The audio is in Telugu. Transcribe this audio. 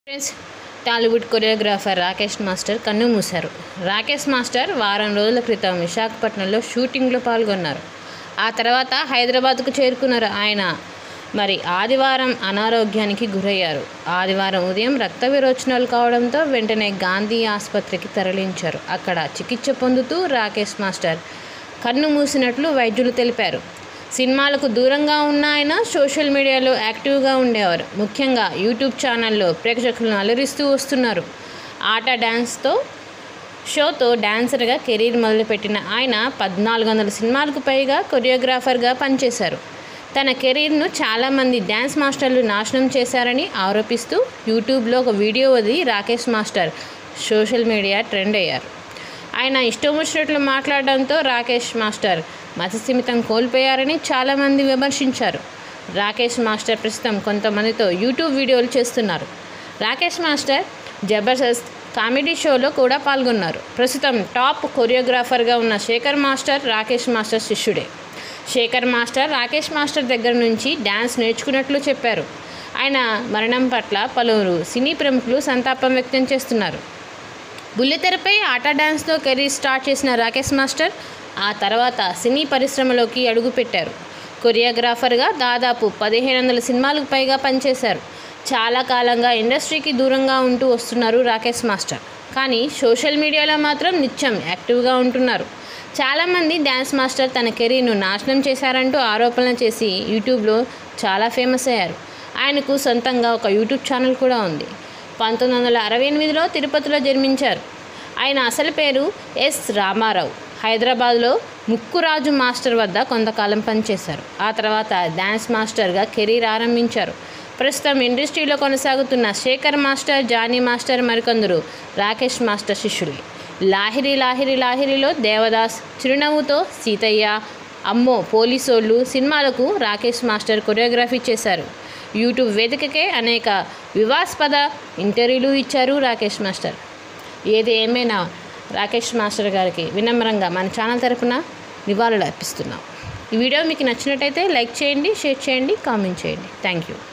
Friends, Tollywood choreographer Rakesh master కన్ను మూశారు. రాకేష్ మాస్టర్ వారం రోజుల క్రితం విశాఖపట్నంలో షూటింగ్లో పాల్గొన్నారు. ఆ తర్వాత హైదరాబాద్కు చేరుకున్నారు ఆయన. ఆదివారం అనారోగ్యానికి గురయ్యారు. ఆదివారం ఉదయం రక్త విరోచనాలు కావడంతో వెంటనే గాంధీ ఆసుపత్రికి తరలించారు. అక్కడ చికిత్స పొందుతూ రాకేష్ మాస్టర్ కన్ను మూసినట్లు వైద్యులు తెలిపారు. సినిమాలకు దూరంగా ఉన్న ఆయన సోషల్ మీడియాలో యాక్టివ్గా ఉండేవారు. ముఖ్యంగా యూట్యూబ్ ఛానల్లో ప్రేక్షకులను అలరిస్తూ వస్తున్నారు. ఆట డ్యాన్స్తో షోతో డాన్సర్గా కెరీర్ మొదలుపెట్టిన ఆయన 1400 సినిమాలకు పైగా కొరియోగ్రాఫర్గా పనిచేశారు. తన కెరీర్ను చాలామంది డ్యాన్స్ మాస్టర్లు నాశనం చేశారని ఆరోపిస్తూ యూట్యూబ్లో ఒక వీడియో వదిలి Rakesh master social media trend అయ్యారు. ఆయన ఇష్టం వచ్చినట్లు మాట్లాడడంతో రాకేష్ మాస్టర్ మతిస్థిమితం కోల్పోయారని చాలామంది విమర్శించారు. రాకేష్ మాస్టర్ ప్రస్తుతం కొంతమందితో యూట్యూబ్ వీడియోలు చేస్తున్నారు. రాకేష్ మాస్టర్ జబర్దస్త్ కామెడీ షోలో కూడా పాల్గొన్నారు. ప్రస్తుతం టాప్ కొరియోగ్రాఫర్గా ఉన్న శేఖర్ మాస్టర్ రాకేష్ మాస్టర్ శిష్యుడే. శేఖర్ మాస్టర్ రాకేష్ మాస్టర్ దగ్గర నుంచి డ్యాన్స్ నేర్చుకున్నట్లు చెప్పారు. ఆయన మరణం పట్ల పలువురు సినీ ప్రముఖులు సంతాపం వ్యక్తం చేస్తున్నారు. బుల్లితెరపై ఆట డ్యాన్స్తో కెరీర్ స్టార్ట్ చేసిన రాకేష్ మాస్టర్ ఆ తర్వాత సినీ పరిశ్రమలోకి అడుగుపెట్టారు. కొరియోగ్రాఫర్గా దాదాపు 1500 సినిమాలకు పైగా పనిచేశారు. చాలా కాలంగా ఇండస్ట్రీకి దూరంగా ఉంటూ వస్తున్నారు రాకేష్ మాస్టర్. కానీ సోషల్ మీడియాలో మాత్రం నిత్యం యాక్టివ్గా ఉంటున్నారు. చాలామంది డ్యాన్స్ మాస్టర్ తన కెరీర్ను నాశనం చేశారంటూ ఆరోపణలు చేసి యూట్యూబ్లో చాలా ఫేమస్ అయ్యారు. ఆయనకు సొంతంగా ఒక యూట్యూబ్ ఛానల్ కూడా ఉంది. 1968లో తిరుపతిలో జన్మించారు. ఆయన అసలు పేరు ఎస్ రామారావు. హైదరాబాద్లో ముక్కురాజు మాస్టర్ వద్ద కొంతకాలం పనిచేశారు. ఆ తర్వాత డ్యాన్స్ మాస్టర్గా కెరీర్ ఆరంభించారు. ప్రస్తుతం ఇండస్ట్రీలో కొనసాగుతున్న శేఖర్ మాస్టర్, జానీ మాస్టర్ మరికొందరు రాకేష్ మాస్టర్ శిష్యులే. లాహిరి లాహిరి లాహిరిలో దేవదాస్, చిరునవ్వుతో సీతయ్య, అమ్మో పోలీసోళ్ళు సినిమాలకు రాకేష్ మాస్టర్ కొరియోగ్రఫీ చేశారు. యూట్యూబ్ వేదికకే అనేక వివాదాస్పద ఇంటర్వ్యూలు ఇచ్చారు రాకేష్ మాస్టర్. ఏది ఏమైనా రాకేష్ మాస్టర్ గారికి వినమ్రంగా మన ఛానల్ తరపున నివాళులు అర్పిస్తున్నాం. ఈ వీడియో మీకు నచ్చినట్టయితే లైక్ చేయండి, షేర్ చేయండి, కామెంట్ చేయండి. Thank you.